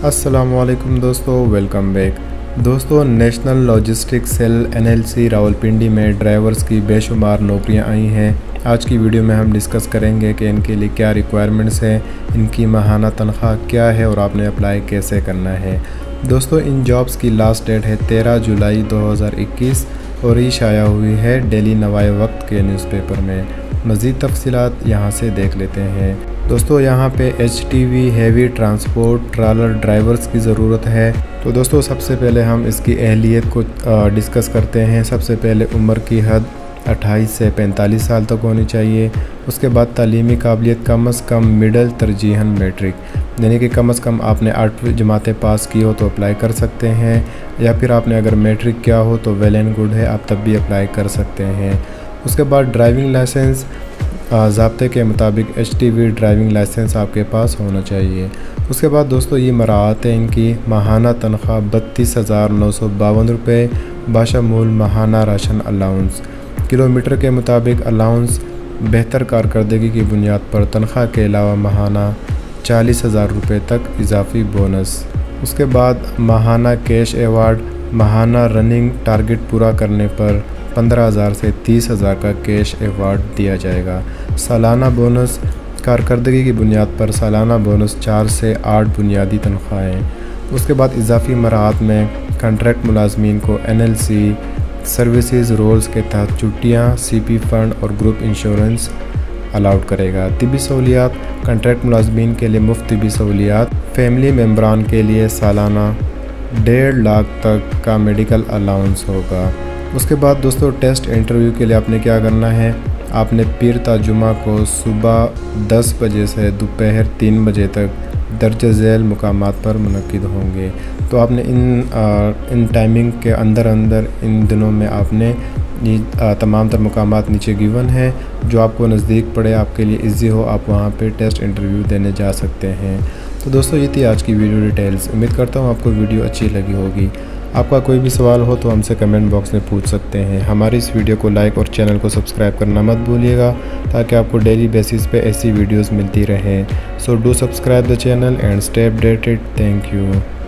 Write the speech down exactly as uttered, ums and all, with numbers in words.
अस्सलामुअलैकुम दोस्तों, welcome back. दोस्तों, national logistic cell NLC Rawalpindi में ड्राइवर्स की बेशुमार नौकरियां आई हैं। आज की वीडियो में हम डिस्कस करेंगे कि इनके लिए क्या रिक्वायरमेंट्स हैं, इनकी माहाना तनख्वाह क्या है और आपने अप्लाई कैसे करना है। दोस्तों, इन जॉब्स की लास्ट डेट है तेरह जुलाई दो हज़ार इक्कीस और ये शाया हुई है डेली नवाए वक्त के न्यूज़पेपर में। मज़ीद तफसीलात यहाँ से देख लेते हैं। दोस्तों, यहाँ पे H T V heavy transport trailer drivers की ज़रूरत है। तो दोस्तों, सबसे पहले हम इसकी अहलियत को डिस्कस करते हैं। सबसे पहले उम्र की हद अट्ठाईस से पैंतालीस साल तक होनी चाहिए। उसके बाद तालीमी काबिलियत कम अज़ कम मिडल तरजीहन मैट्रिक, यानी कि कम अज़ कम आपने आठवीं जमातें पास की हो तो अप्लाई कर सकते हैं, या फिर आपने अगर मैट्रिक किया हो तो वेल एंड गुड है, आप तब भी अप्लाई कर सकते हैं। उसके बाद ड्राइविंग लाइसेंस ज़ाब्ते के मुताबिक H T V driving license आपके पास होना चाहिए। उसके बाद दोस्तों, ये मराहत है इनकी। माहाना तनख्वाह बत्तीस हज़ार नौ सौ बावन रुपये बाशमूल माहाना राशन अलाउंस। किलोमीटर के मुताबिक अलाउंस। बेहतर कारकर्दगी की बुनियाद पर तनख्वाह के अलावा माहाना चालीस हज़ार रुपये तक इजाफी बोनस। उसके बाद माहाना कैश एवार्ड। माहाना रनिंग टारगेट पूरा करने पर पंद्रह हज़ार से तीस हज़ार का कैश एवार्ड दिया जाएगा। सालाना बोनस। कारकर्दगी की बुनियाद पर सालाना बोनस चार से आठ बुनियादी तनख्वाहें। उसके बाद इजाफी मराहत में कॉन्ट्रैक्ट मुलाजमीन को N L C services rules के तहत छुट्टियाँ, सी पी फंड और ग्रुप इंश्योरेंस अलाउड करेगा। तिबी सहूलियात। कॉन्ट्रैक्ट मुलाजमीन के लिए मुफ्त तिबी सहूलियात। फैमिली मेम्बरान के लिए सालाना डेढ़ लाख तक का मेडिकल अलाउंस होगा। उसके बाद दोस्तों, टेस्ट इंटरव्यू के लिए आपने क्या करना है, आपने पीर ता जुमा को सुबह दस बजे से दोपहर तीन बजे तक दर्ज झैल मुकामात पर मुनक्किद होंगे। तो आपने इन आ, इन टाइमिंग के अंदर अंदर इन दिनों में आपने ये तमाम तर मुकामात नीचे गिवन है, जो आपको नज़दीक पड़े, आपके लिए इजी हो, आप वहाँ पे टेस्ट इंटरव्यू देने जा सकते हैं। तो दोस्तों, ये थी आज की वीडियो डिटेल्स। उम्मीद करता हूँ आपको वीडियो अच्छी लगी होगी। आपका कोई भी सवाल हो तो हमसे कमेंट बॉक्स में पूछ सकते हैं। हमारी इस वीडियो को लाइक और चैनल को सब्सक्राइब करना मत भूलिएगा, ताकि आपको डेली बेसिस पे ऐसी वीडियोस मिलती रहें। So do subscribe the channel and stay updated. Thank you.